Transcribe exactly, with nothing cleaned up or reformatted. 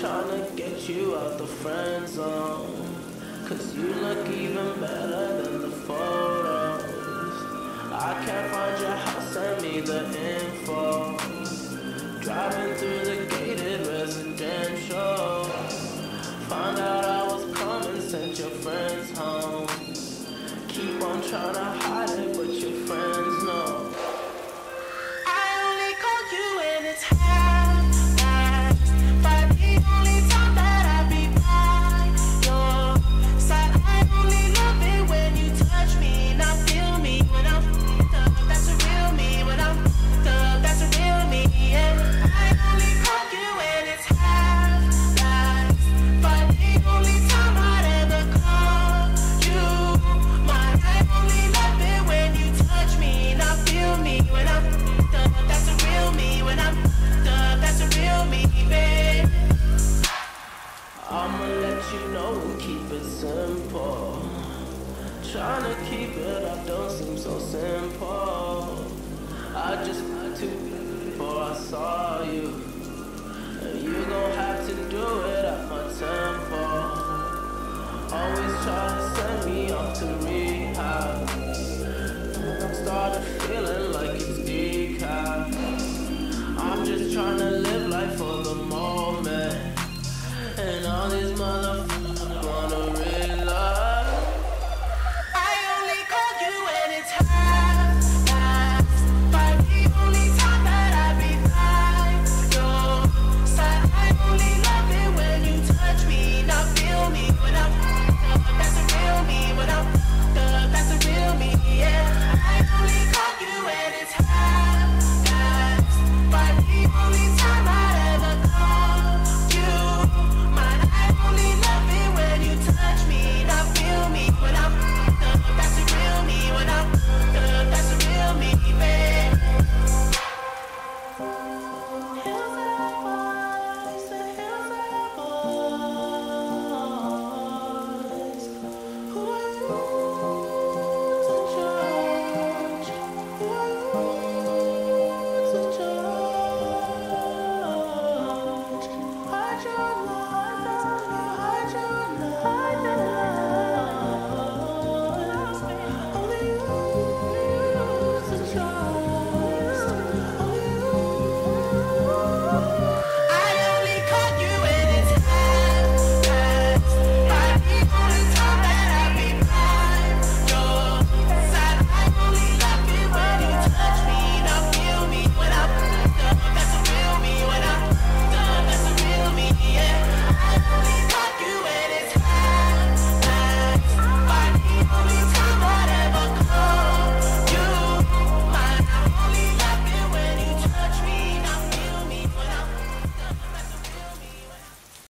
tryna get you out the friend zone, cause you look even better than the photos. I can't find your house, send me the info. Driving through the gated residential, found out I was coming, sent your friends home. Keep on trying to hide it, but your friends